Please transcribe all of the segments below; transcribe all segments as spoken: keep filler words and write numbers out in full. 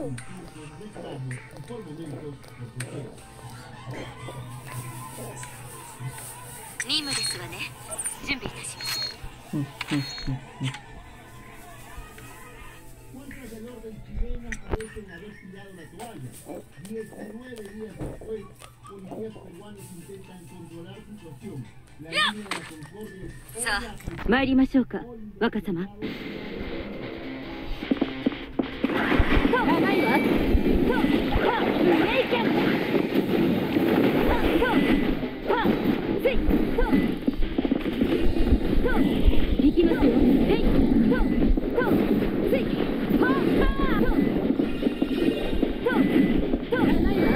任務ですわね。準備いたします。さあ、参りましょうか、若様。ないわ。行きますよ。えい。せい。はあ。ないわ。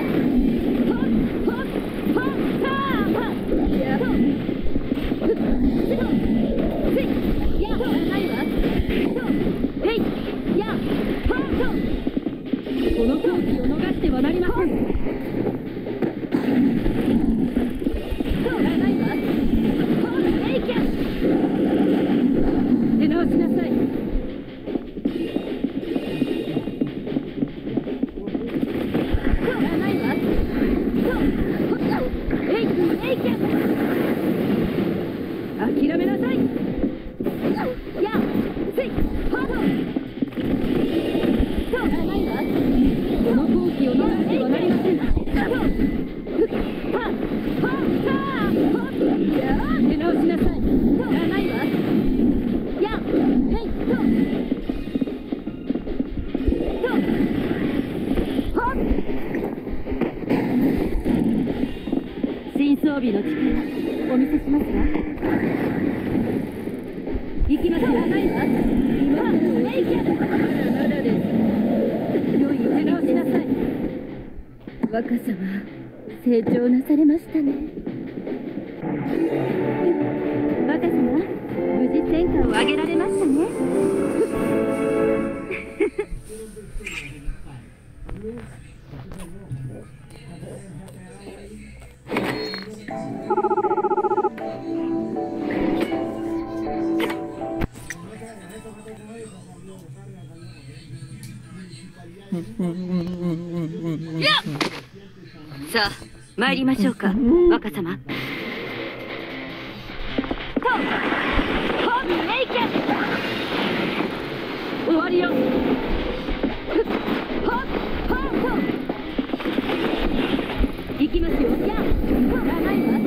この空気を逃してはなりません。出直しなさい。ないわ。諦めなさい。やせいはないわ。この空気を逃してはなりません。出直しなさい。ないわ。やへいと新装備の力お見せしますわ。行きますよ。ないわ。今まだです。良い出直しなさい。若様、成長なされましたね。若様、無事戦果を上げられましたね。さあ、参りましょうか、若様。終わりよ。行きますよ。やないわ。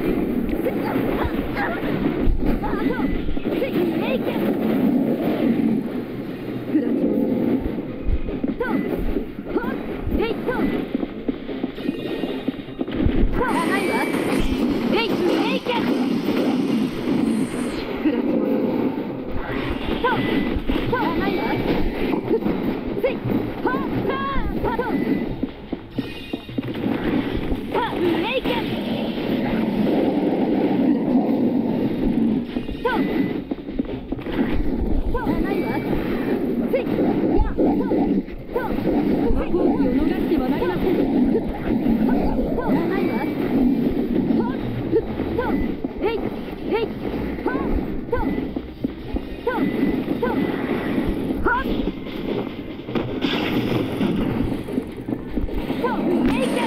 クラッチとえいとないわ。えいえいけクラッチとないわ。せいはーとえいけないわ。せいやとこの飛行機を逃してはなりません。ないわ。えいえいはとととはとえいけ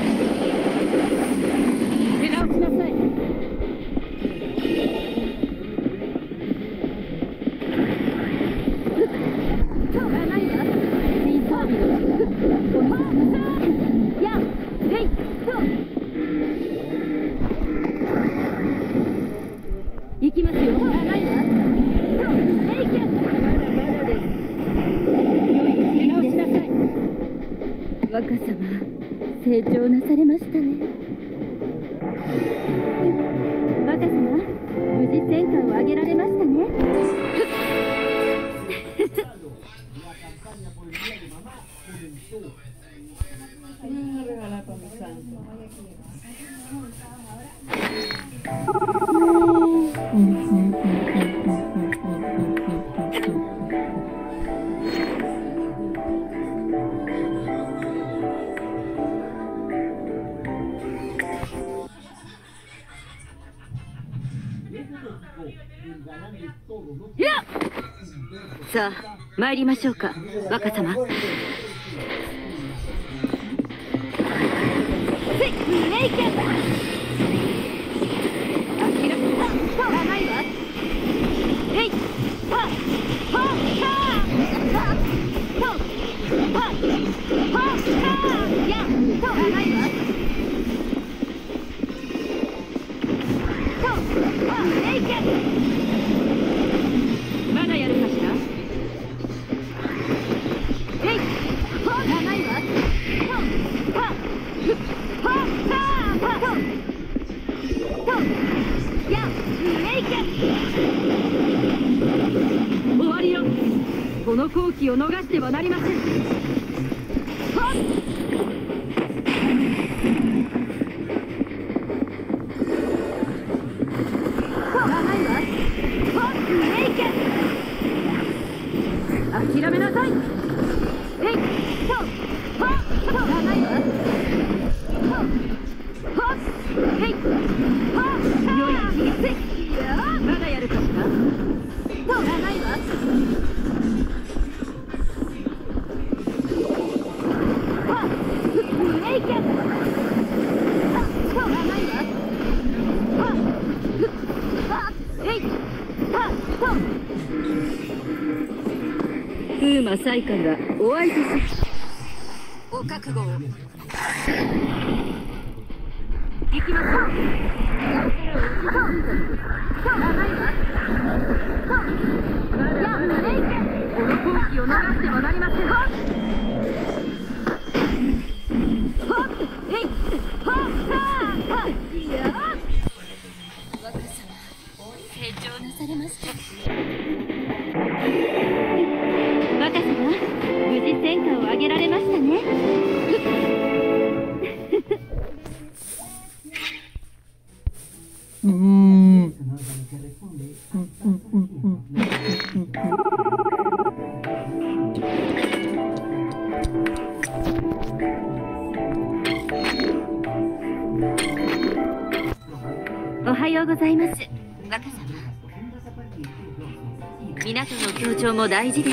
出直しなさい。行きますよ。ないわ。えいけ。出直しなさい。若様、成長なされましたね。若様、無事戦果を上げられましたね。さあ、参りましょうか、若様。 イケン。諦めたらないわ。えいはっはっはっとはっはっやっとらないわ。とはっえいけん。まだやるかしら。えいはっらないわ。とはっはっはっととやっえいけん。終わりよ。この好機を逃してはなりません。はっそう長いわ。はっえいけん。諦めなさい。えいそうはっそう長いわ。はっはっえいはっよい気がつい。まだやるかしら。そう長いわ。風魔祭官がお相手しお覚悟を。行きましょう。そう長いわ。そうやっえいけん。この好機を逃してはなりません。はっはっえいはっはっいや若様成長なされました。若様無事戦果を上げられましたね。 うーん。 おはようございます、若様。港の協調も大事です。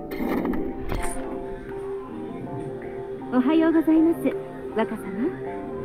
おはようございます、若様。